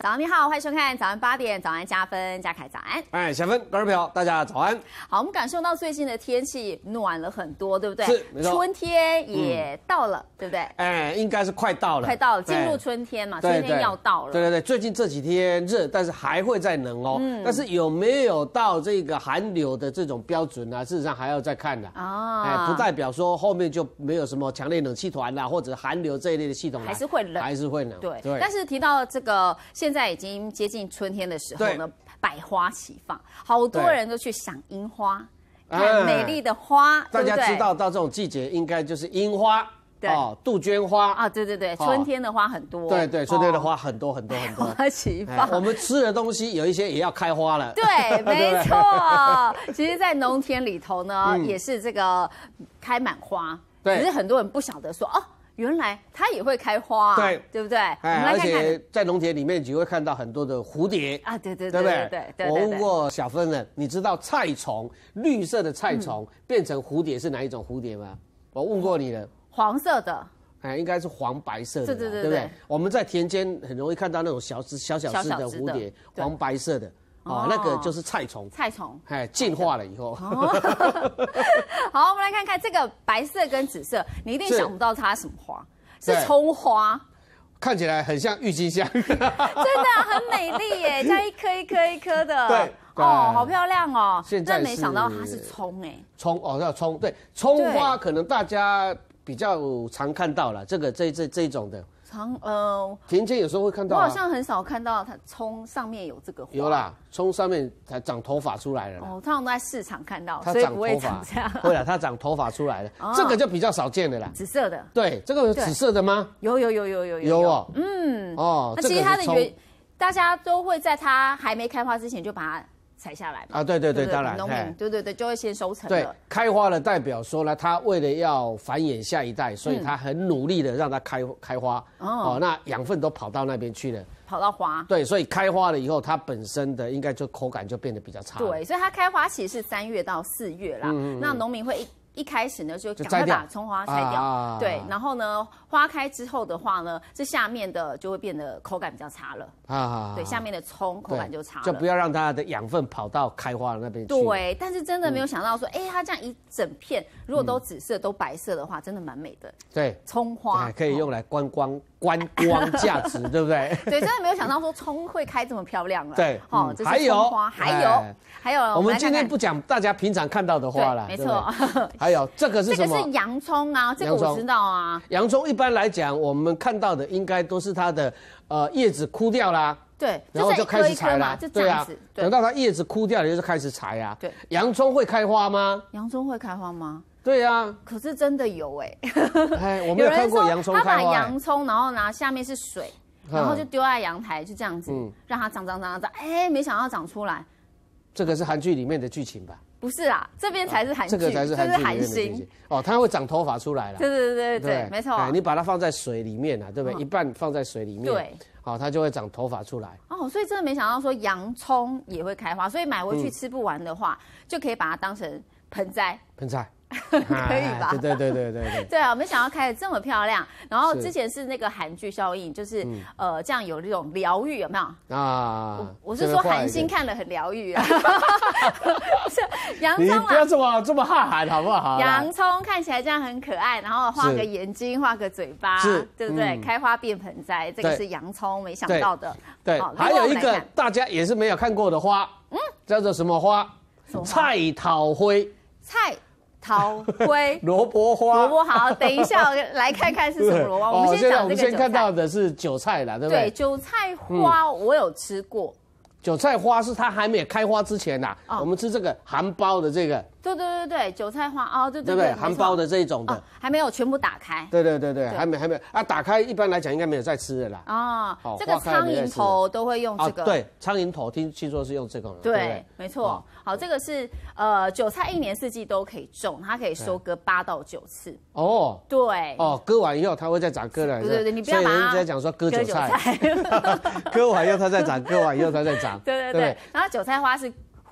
早上你好，欢迎收看早安8点，早安加分，嘉凯早安。 哎，小芬，观众朋友，大家早安。 好，我们感受到最近的天气暖了很多，对不对？ 是，没错。 春天也到了，对不对？ 哎，应该是快到了， 快到了，进入春天嘛，春天要到了。 对对对，最近这几天热，但是还会再冷哦。但是有没有到这个寒流的这种标准呢？事实上还要再看的。哎，不代表说后面就没有什么强烈冷气团啦，或者寒流这一类的系统， 还是会冷， 还是会冷。 对。但是提到这个，现在已经接近春天的时候呢，百花齐放，好多人都去赏樱花，看美丽的花。 大家知道到这种季节，应该就是樱花。哦，杜鹃花啊，对对对，春天的花很多， 对对，春天的花很多很多很多， 花齐放。 我们吃的东西有一些也要开花了， 对，没错。其实，在农田里头呢，也是这个开满花，只是很多人不晓得说哦，原来它也会开花，对不对？我们来看看， 而且在农田里面就会看到很多的蝴蝶啊，对对对对。 我问过小芬了，你知道菜虫绿色的菜虫变成蝴蝶是哪一种蝴蝶吗？我问过你了。 黄色的， 哎，应该是黄白色的， 对不对？我们在田间很容易看到那种小只的蝴蝶，黄白色的，哦，那个就是菜虫。 菜虫， 哎，进化了以后。 好，我们来看看这个白色跟紫色，你一定想不到它什么花，是葱花。 看起来很像郁金香， 真的很美丽耶，像一颗一颗一颗的。 对。 哦，好漂亮哦！ 现在没想到它是葱哎。 葱哦，叫葱，对，葱花可能大家比较常看到了，这种的。田间有时候会看到。 我好像很少看到它葱上面有这个花。 有啦，葱上面才长头发出来了。 哦，通常都在市场看到，所以不会长这样。 会了，它长头发出来了，这个就比较少见的啦。 紫色的。 对，这个有紫色的吗？ 有哦。哦， 那其实它的大家都会在它还没开花之前就把它采下来嘛。 啊，对，当然， 农民对，就会先收成了。 对，开花了代表说呢，它为了要繁衍下一代，所以它很努力的让它开花。哦，那养分都跑到那边去了， 跑到花。 对，所以开花了以后，它本身的应该就口感就变得比较差。 对，所以它开花期是3月到4月啦。那农民会一开始呢就赶快把葱花摘掉，对，然后呢花开之后的话呢，这下面的就会变得口感比较差了对，下面的葱口感就差了， 就不要让它的养分跑到开花的那边去。 对，但是真的没有想到说，它这样一整片如果都紫色都白色的话，真的蛮美的。对，葱花可以用来观光价值，对不对？ 对，真的没有想到说葱会开这么漂亮了。 对， 这是葱花，还有， 我们今天不讲大家平常看到的花了， 没错。 还有这个是什么？ 这个是洋葱啊，这个我知道啊。 洋葱一般来讲，我们看到的应该都是它的叶子枯掉啦， 对， 然后就开始采啦， 对啊。 等到它叶子枯掉了，就是开始采啊。 对， 洋葱会开花吗？ 洋葱会开花吗？ 对呀， 可是真的有我没有看过洋葱开花。 他把洋葱，然后拿下面是水，然后就丢在阳台，就这样子让它长，没想到长出来。 这个是韩剧里面的剧情吧？ 不是啦，这边才是韩剧， 这个才是韩剧里面的剧情。哦，它会长头发出来了。 对，没错。 你把它放在水里面啊，对不对？一半放在水里面， 对， 好，它就会长头发出来。 哦，所以真的没想到说洋葱也会开花，所以买回去吃不完的话，就可以把它当成盆栽。可以吧？ 对。 对啊，没想到开得这么漂亮。然后之前是那个韩剧效应，就是这样有那种疗愈，有没有啊？我是说韩星看了很疗愈啊。洋葱， 你不要这么哈韩好不好？ 洋葱看起来这样很可爱，然后画个眼睛，画个嘴巴，对不对？开花变盆栽，这个是洋葱，没想到的。 对，还有一个大家也是没有看过的花，叫做什么花？菜桃灰。 桃灰， 萝卜花， 好，等一下我来看看是什么萝卜。我们先讲这个。我们先看到的是韭菜啦，对不对？ 对，韭菜花我有吃过。 韭菜花是它还没有开花之前呐，我们吃这个含苞的这个。 对，韭菜花哦，对不对？含苞的这一种的， 还没有全部打开。 对，还没啊，打开一般来讲应该没有再吃的啦。 哦，这个苍蝇头都会用这个。 对，苍蝇头听说是用这个。 对，没错。好，这个是韭菜1年4季都可以种，它可以收割8到9次。哦，对。 哦，割完以后它会再长，割了。 对，你不要把它。 所以人家讲说割韭菜，割完以后它再长，割完以后它再长。 对。然后韭菜花是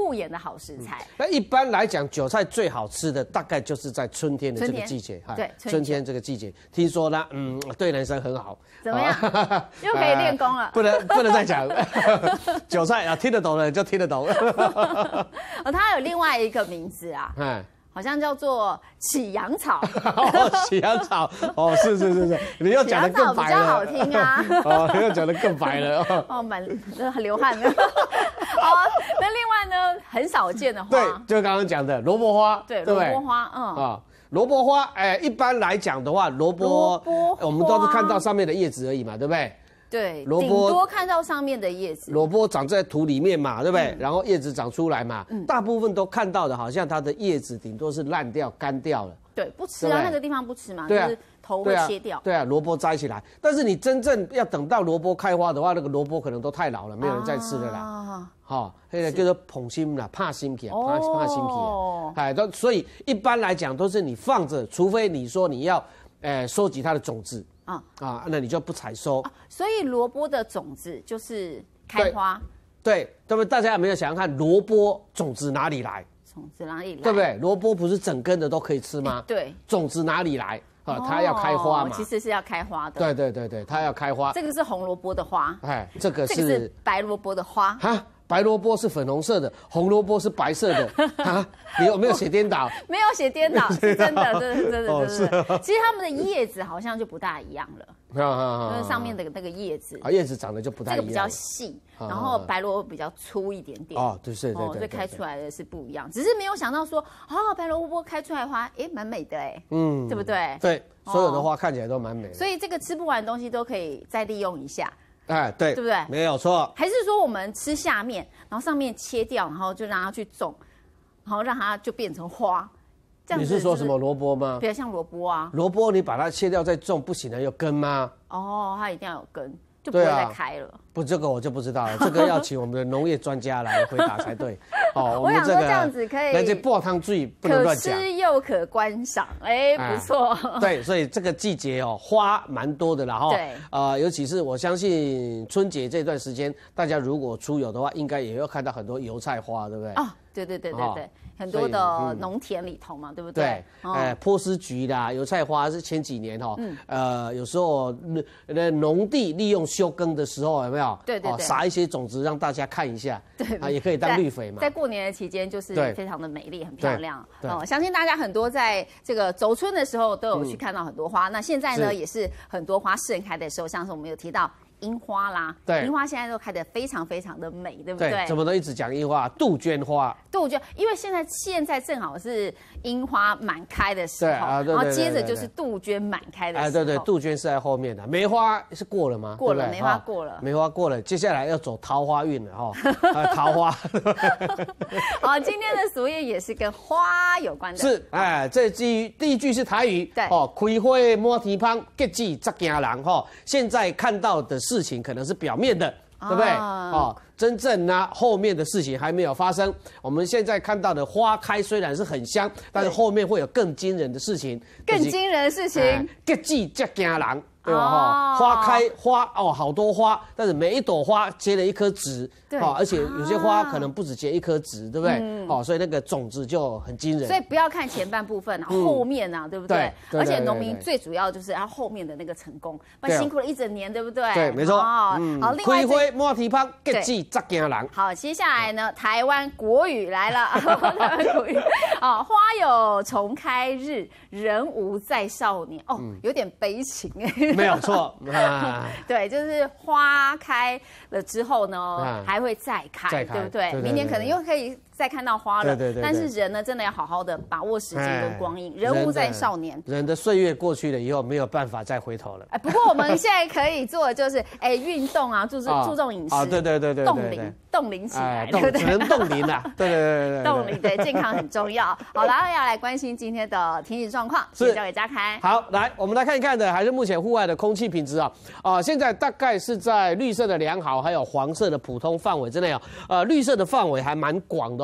护眼的好食材。 那一般来讲，韭菜最好吃的大概就是在春天的这个季节， 对， 春天这个季节，听说呢，对男生很好。 怎么样？又可以练功了？ 不能再讲韭菜啊，听得懂的就听得懂。 它有另外一个名字啊。好像叫做起阳草。 起阳草，是，你又讲得更白了。 比较好听啊。 你又讲得更白了。 很流汗的。好，那另外呢，很少见的花， 对，就刚刚讲的萝卜花， 对，萝卜花， 萝卜花，一般来讲的话，萝卜我们都是看到上面的叶子而已嘛，对不对？ 对，顶多看到上面的叶子。 萝卜长在土里面嘛，对不对？然后叶子长出来嘛，大部分都看到的，好像它的叶子顶多是烂掉、干掉了。 对，不吃啊，那个地方不吃嘛，就是头会切掉。 对啊，萝卜摘起来，但是你真正要等到萝卜开花的话，那个萝卜可能都太老了，没有人再吃了啦。现在叫做捧心啦，怕心皮，怕心皮。所以一般来讲都是你放着，除非你说你要收集它的种子。那你就不采收。 所以萝卜的种子就是开花。 对，那么大家有没有想想看，萝卜种子哪里来？ 种子哪里来？ 对不对？萝卜不是整根的都可以吃吗？ 对。 种子哪里来？它要开花嘛。 其实是要开花的。 对，它要开花。 这个是红萝卜的花。 这个是白萝卜的花。 白萝卜是粉红色的，红萝卜是白色的你有没有写颠倒？ 没有写颠倒，是真的，真的。其实它们的叶子好像就不大一样了，因为上面的那个叶子叶子长得就不太一样， 这个比较细，然后白萝卜比较粗一点点。 对， 所以开出来的是不一样。只是没有想到说，白萝卜开出来的花，蛮美的对不对？ 对，所有的花看起来都蛮美的。 所以这个吃不完的东西都可以再利用一下。 对， 对不对？ 没有错。 还是说我们吃下面，然后上面切掉，然后就让它去种，然后让它就变成花，这样子。 你是说什么萝卜吗？ 比较像萝卜啊。 萝卜你把它切掉再种不行的，有根吗？ 它一定要有根，就不会再开了。 不，这个我就不知道了，这个要请我们的农业专家来回答才对。 我想说这样子可以， 那这煲汤水不能乱讲， 可吃又可观赏，不错。 对，所以这个季节花蛮多的啦哈。 对， 尤其是我相信春节这段时间，大家如果出游的话，应该也会看到很多油菜花，对不对？ 对，很多的农田里头嘛，对不对？ 对，波斯菊啦，油菜花是前几年有时候农地利用休耕的时候有没有？ 对， 撒一些种子让大家看一下，也可以当绿肥嘛。 在过年的期间，就是非常的美丽，很漂亮。相信大家很多在这个走春的时候都有去看到很多花。那现在呢，也是很多花盛开的时候，像是我们有提到樱花啦，樱花现在都开得非常非常的美，对不对？ 对，怎么都一直讲樱花，杜鹃花。 因为现在正好是樱花满开的时候，然后接着就是杜鹃满开的时候。 对，杜鹃是在后面的，梅花是过了吗？ 过了，梅花过了， 梅花过了，接下来要走桃花运了桃花。 好，今天的俗谚也是跟花有关的。 是，这第一句是台语， 对， 开花满天芳，结子才惊人现在看到的事情可能是表面的，对不对？真正呢后面的事情还没有发生。我们现在看到的花开虽然是很香，但是后面会有更惊人的事情。 更惊人的事情， 结子才惊人。对吧？花开花好多花，但是每一朵花结了一颗籽，而且有些花可能不止结一颗籽，对不对？所以那个种子就很惊人。 所以不要看前半部分后面对不对？而且农民最主要就是后面的那个成功，辛苦了一整年，对不对？ 对，没错。 好，另外开花满天芳，结子才惊人。 好，接下来呢，台湾国语来了。台湾国语花有重开日，人无再少年。有点悲情没有错对，就是花开了之后呢，还会再开，对不对？明年可能又可以再看到花了。 对。 但是人呢，真的要好好的把握时间跟光阴，人无再少年。 人的岁月过去了以后，没有办法再回头了。 不过我们现在可以做的就是运动啊，注重饮食对， 冻龄起来，对不对？ 只能冻龄啦，对， 冻龄对健康很重要。好了，要来关心今天的天气状况，是交给嘉凯。 好，来我们来看一看的，还是目前户外的空气品质现在大概是在绿色的良好，还有黄色的普通范围之内绿色的范围还蛮广的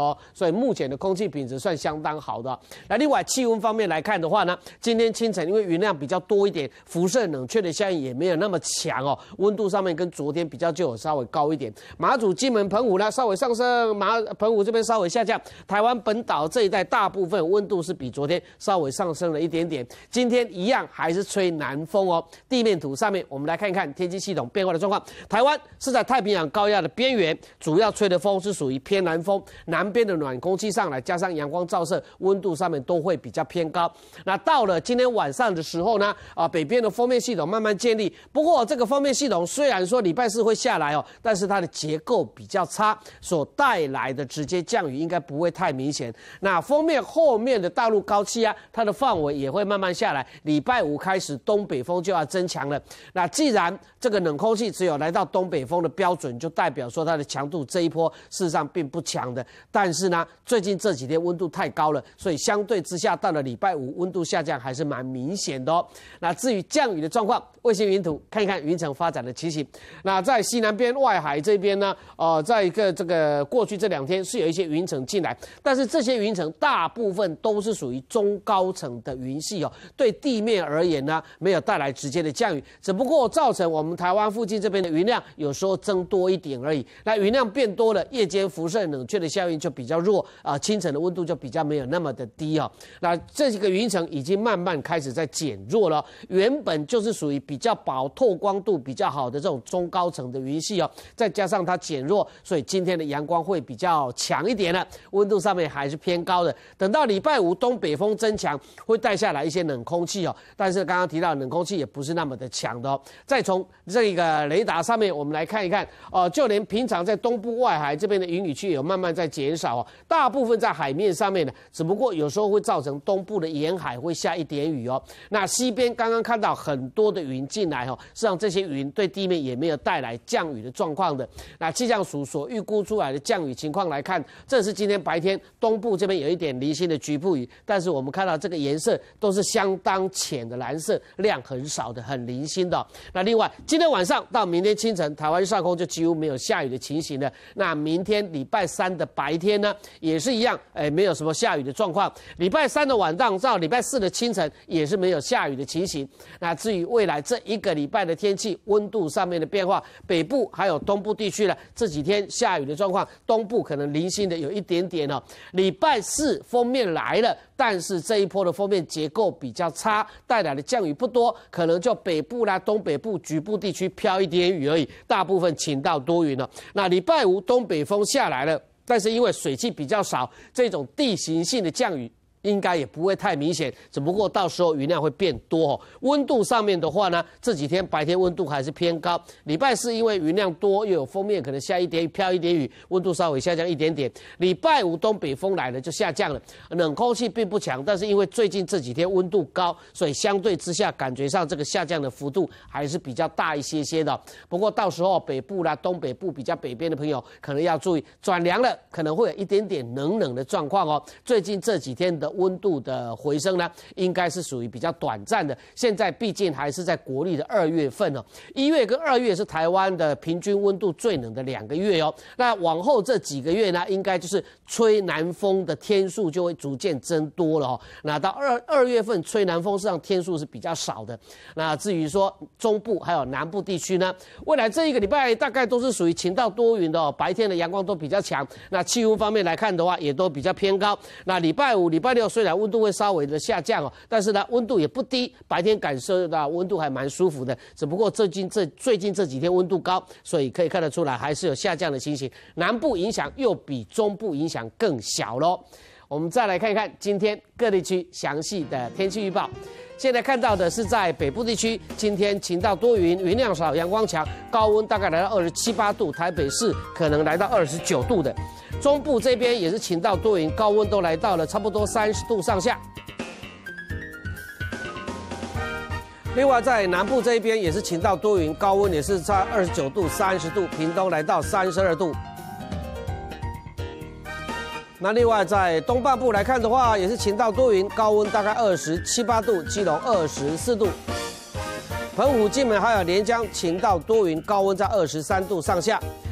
哦，所以目前的空气品质算相当好的。那另外气温方面来看的话呢，今天清晨因为云量比较多一点，辐射冷却的效应也没有那么强哦，温度上面跟昨天比较就有稍微高一点。马祖、金门、澎湖呢稍微上升，澎湖这边稍微下降，台湾本岛这一带大部分温度是比昨天稍微上升了一点点。今天一样还是吹南风哦。地面图上面我们来看看天气系统变化的状况。台湾是在太平洋高压的边缘，主要吹的风是属于偏南风，南边的暖空气上来，加上阳光照射，温度上面都会比较偏高。那到了今天晚上的时候呢，北边的锋面系统慢慢建立。不过这个锋面系统虽然说礼拜四会下来哦，但是它的结构比较差，所带来的直接降雨应该不会太明显。那锋面后面的大陆高气压，它的范围也会慢慢下来。礼拜五开始东北风就要增强了。那既然这个冷空气只有来到东北风的标准，就代表说它的强度这一波事实上并不强的。但是呢，最近这几天温度太高了，所以相对之下到了礼拜五温度下降还是蛮明显的哦。那至于降雨的状况，卫星云图看一看云层发展的情形。那在西南边外海这边呢，在一个这个过去这2天是有一些云层进来，但是这些云层大部分都是属于中高层的云系哦，对地面而言呢，没有带来直接的降雨，只不过造成我们台湾附近这边的云量有时候增多一点而已。那云量变多了，夜间辐射冷却的效应就比较弱清晨的温度就比较没有那么的低哦。那这几个云层已经慢慢开始在减弱了，原本就是属于比较薄、透光度比较好的这种中高层的云系哦，再加上它减弱，所以今天的阳光会比较强一点了，温度上面还是偏高的。等到礼拜五东北风增强，会带下来一些冷空气哦，但是刚刚提到冷空气也不是那么的强的哦。再从这个雷达上面我们来看一看就连平常在东部外海这边的云雨区有慢慢在减少哦，大部分在海面上面的，只不过有时候会造成东部的沿海会下一点雨哦。那西边刚刚看到很多的云进来哦，实际上这些云对地面也没有带来降雨的状况的。那气象署所预估出来的降雨情况来看，这是今天白天东部这边有一点零星的局部雨，但是我们看到这个颜色都是相当浅的蓝色，量很少的，很零星的。那另外今天晚上到明天清晨，台湾上空就几乎没有下雨的情形了。那明天礼拜三的白天呢，也是一样，没有什么下雨的状况。礼拜三的晚上到礼拜四的清晨也是没有下雨的情形。那至于未来这1个礼拜的天气温度上面的变化，北部还有东部地区呢，这几天下雨的状况，东部可能零星的有一点点哦。礼拜四锋面来了，但是这一波的锋面结构比较差，带来的降雨不多，可能就北部啦、东北部局部地区飘一点雨而已，大部分晴到多云了。那礼拜五东北风下来了，但是因为水汽比较少，这种地形性的降雨应该也不会太明显，只不过到时候云量会变多哦。温度上面的话呢，这几天白天温度还是偏高。礼拜四因为云量多，又有锋面可能下一点雨、飘一点雨，温度稍微下降一点点。礼拜五东北风来了就下降了，冷空气并不强，但是因为最近这几天温度高，所以相对之下感觉上这个下降的幅度还是比较大一些些的。不过到时候北部啦、东北部比较北边的朋友可能要注意，转凉了可能会有一点点冷的状况哦。最近这几天的温度的回升呢，应该是属于比较短暂的。现在毕竟还是在国历的2月份哦，1月跟2月是台湾的平均温度最冷的2个月哦。那往后这几个月呢，应该就是吹南风的天数就会逐渐增多了哦。那到2月份吹南风，实际上天数是比较少的。那至于说中部还有南部地区呢，未来这1个礼拜大概都是属于晴到多云的哦，白天的阳光都比较强。那气温方面来看的话，也都比较偏高。那礼拜五、礼拜六虽然温度会稍微的下降哦，但是呢温度也不低，白天感受到温度还蛮舒服的。只不过最近这几天温度高，所以可以看得出来还是有下降的情形。南部影响又比中部影响更小咯。我们再来看一看今天各地区详细的天气预报。现在看到的是在北部地区，今天晴到多云，云量少，阳光强，高温大概来到27、8度，台北市可能来到29度的。中部这边也是晴到多云，高温都来到了差不多30度上下。另外在南部这一边也是晴到多云，高温也是在29度、30度，屏东来到32度。那另外在东半部来看的话，也是晴到多云，高温大概27、8度，基隆24度。澎湖、金门还有连江晴到多云，高温在23度上下。